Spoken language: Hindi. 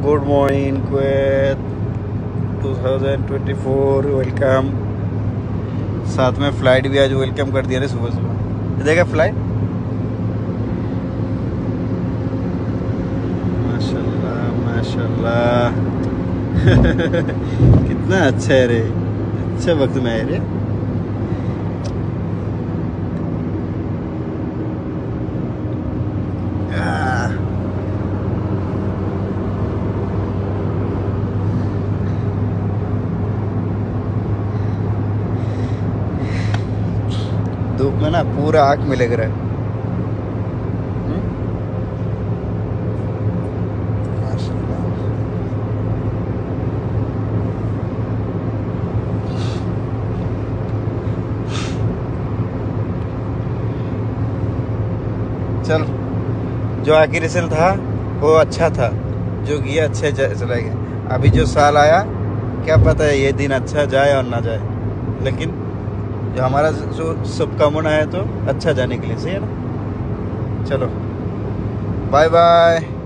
Good morning Kuwait 2024 welcome. साथ में फ्लाइट भी आज वेलकम कर दिया रे सुबह सुबह। देखा फ्लाइट, माशाल्लाह माशाल्लाह। कितना अच्छा है रे, अच्छा वक्त में आए रे। धूप में ना पूरा आँख में लग रहा है। माशाल्लाह। चल, जो आखिरी साल था वो अच्छा था, जो गया अच्छे चला गया। अभी जो साल आया क्या पता है ये दिन अच्छा जाए और ना जाए, लेकिन जो हमारा जो शुभकामना है तो अच्छा जाने के लिए, सही है ना। चलो बाय बाय।